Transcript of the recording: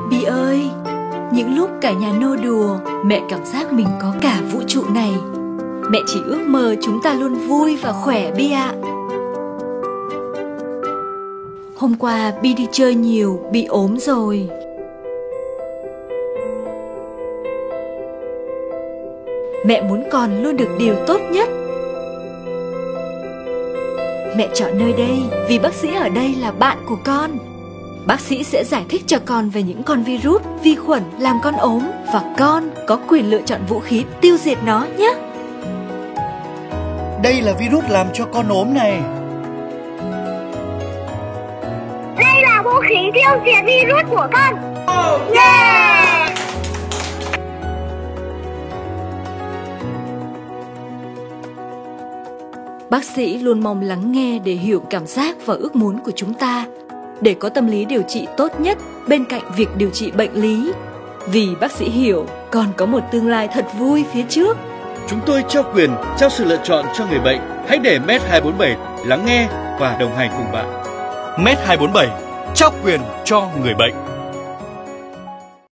Bi ơi, những lúc cả nhà nô đùa, mẹ cảm giác mình có cả vũ trụ này. Mẹ chỉ ước mơ chúng ta luôn vui và khỏe Bi ạ. Hôm qua Bi đi chơi nhiều, Bi ốm rồi. Mẹ muốn con luôn được điều tốt nhất. Mẹ chọn nơi đây vì bác sĩ ở đây là bạn của con. Bác sĩ sẽ giải thích cho con về những con virus, vi khuẩn làm con ốm và con có quyền lựa chọn vũ khí tiêu diệt nó nhé. Đây là virus làm cho con ốm này. Đây là vũ khí tiêu diệt virus của con. Yeah! Bác sĩ luôn mong lắng nghe để hiểu cảm giác và ước muốn của chúng ta, để có tâm lý điều trị tốt nhất bên cạnh việc điều trị bệnh lý. Vì bác sĩ hiểu còn có một tương lai thật vui phía trước. Chúng tôi trao quyền, trao sự lựa chọn cho người bệnh. Hãy để Med247 lắng nghe và đồng hành cùng bạn. Med247 trao quyền cho người bệnh.